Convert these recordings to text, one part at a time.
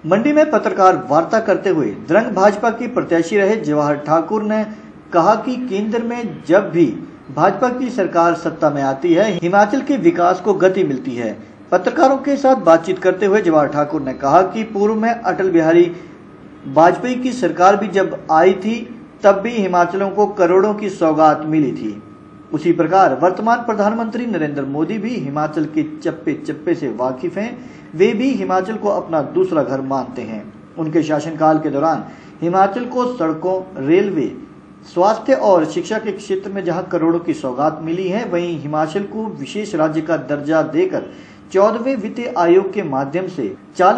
मंडी में पत्रकार वार्ता करते हुए द्रंग भाजपा की प्रत्याशी रहे जवाहर ठाकुर ने कहा कि केंद्र में जब भी भाजपा की सरकार सत्ता में आती है, हिमाचल के विकास को गति मिलती है। पत्रकारों के साथ बातचीत करते हुए जवाहर ठाकुर ने कहा कि पूर्व में अटल बिहारी वाजपेयी की सरकार भी जब आई थी तब भी हिमाचलियों को करोड़ों की सौगात मिली थी। उसी प्रकार वर्तमान प्रधानमंत्री नरेंद्र मोदी भी हिमाचल के चप्पे चप्पे से वाकिफ हैं। वे भी हिमाचल को अपना दूसरा घर मानते हैं। उनके शासनकाल के दौरान हिमाचल को सड़कों, रेलवे, स्वास्थ्य और शिक्षा के क्षेत्र में जहां करोड़ों की सौगात मिली है, वहीं हिमाचल को विशेष राज्य का दर्जा देकर 14वें वित्त आयोग के माध्यम से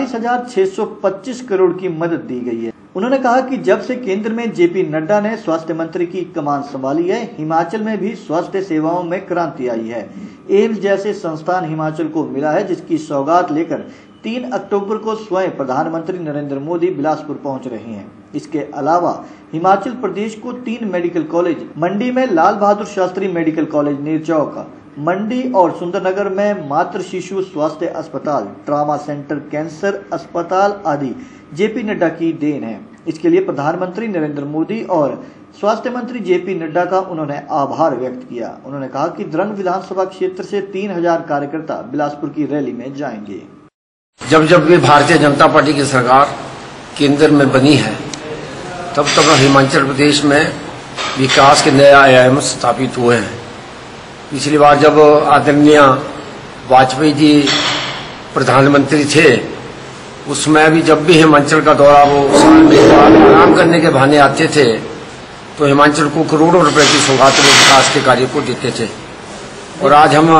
40,625 करोड़ की मदद दी गई है। उन्होंने कहा कि जब से केंद्र में जेपी नड्डा ने स्वास्थ्य मंत्री की कमान संभाली है, हिमाचल में भी स्वास्थ्य सेवाओं में क्रांति आई है। एम्स जैसे संस्थान हिमाचल को मिला है, जिसकी सौगात लेकर 3 अक्टूबर को स्वयं प्रधानमंत्री नरेंद्र मोदी बिलासपुर पहुंच रहे हैं। इसके अलावा हिमाचल प्रदेश को 3 मेडिकल कॉलेज, मंडी में लाल बहादुर शास्त्री मेडिकल कॉलेज नेरचौक, मंडी और सुंदरनगर में मातृ शिशु स्वास्थ्य अस्पताल, ट्रामा सेंटर, कैंसर अस्पताल आदि जेपी नड्डा की देन है। इसके लिए प्रधानमंत्री नरेंद्र मोदी और स्वास्थ्य मंत्री जेपी नड्डा का उन्होंने आभार व्यक्त किया। उन्होंने कहा कि द्रंग विधानसभा क्षेत्र से 3000 कार्यकर्ता बिलासपुर की रैली में जाएंगे। जब जब भी भारतीय जनता पार्टी की सरकार केंद्र में बनी है, तब तब हिमाचल प्रदेश में विकास के नए आयाम स्थापित हुए हैं। पिछली बार जब आदरणीय वाजपेयी जी प्रधानमंत्री थे, उसमें भी जब भी हिमाचल का दौरा वो साल में आराम करने के बहाने आते थे, तो हिमाचल को करोड़ों रुपए की सौगात में विकास के कार्य को देते थे। और आज हम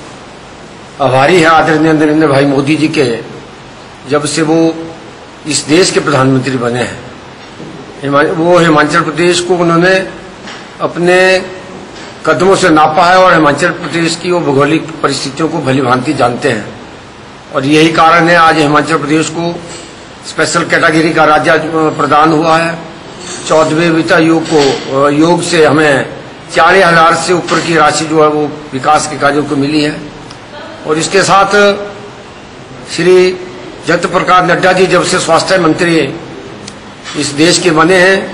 आभारी हैं आदरणीय नरेंद्र भाई मोदी जी के, जब से वो इस देश के प्रधानमंत्री बने हैं। वो हिमाचल प्रदेश को उन्होंने अपने कदमों से नापा है और हिमाचल प्रदेश की वो भौगोलिक परिस्थितियों को भली भांति जानते हैं। और यही कारण है आज हिमाचल प्रदेश को स्पेशल कैटेगरी का राज्य प्रदान हुआ है। 14वें वित्त योग से हमें 40,000 से ऊपर की राशि जो है वो विकास के कार्यों को मिली है। और इसके साथ श्री जगत प्रकाश नड्डा जी जब से स्वास्थ्य मंत्री इस देश के बने हैं,